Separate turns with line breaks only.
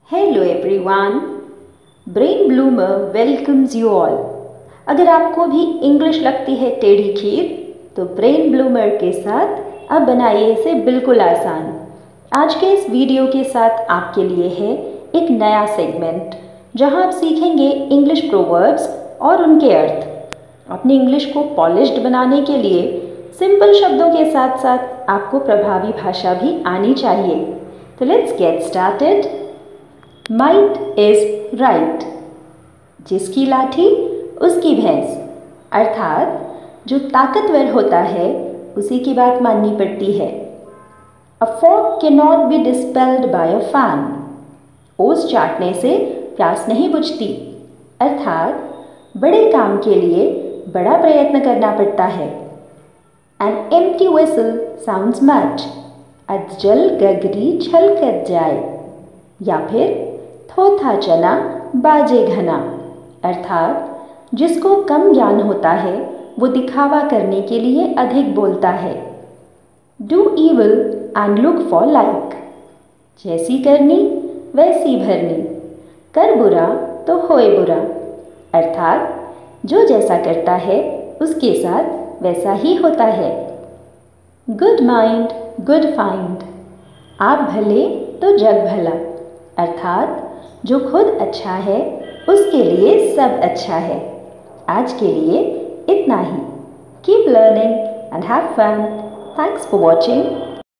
Hello everyone, Brain Bloomer welcomes you all. अगर आपको भी इंग्लिश लगती है टेढ़ी खीर, तो ब्रेन ब्लूमर के साथ अब बनाइए इसे बिल्कुल आसान। आज के इस वीडियो के साथ आपके लिए है एक नया सेगमेंट जहां आप सीखेंगे इंग्लिश प्रोवर्ब्स और उनके अर्थ। अपनी इंग्लिश को पॉलिश्ड बनाने के लिए सिंपल शब्दों के साथ साथ आपको प्रभावी भाषा भी आनी चाहिए। तो let's get started. Might is right. जिसकी लाठी उसकी भैंस, अर्थात जो ताकतवर होता है उसी की बात माननी पड़ती है। A fog can not be dispelled by a fan. ओस चाटने से प्यास नहीं बुझती, अर्थात बड़े काम के लिए बड़ा प्रयत्न करना पड़ता है। An empty whistle sounds much. अधजल गगरी छल कर जाए। या फिर थोथा चना बाजे घना, अर्थात जिसको कम ज्ञान होता है वो दिखावा करने के लिए अधिक बोलता है। Do evil and look for like. जैसी करनी वैसी भरनी। कर बुरा तो होए बुरा, अर्थात जो जैसा करता है उसके साथ वैसा ही होता है। Good mind good find. आप भले तो जग भला, अर्थात जो खुद अच्छा है उसके लिए सब अच्छा है। आज के लिए इतना ही। Keep learning and have fun. Thanks for watching.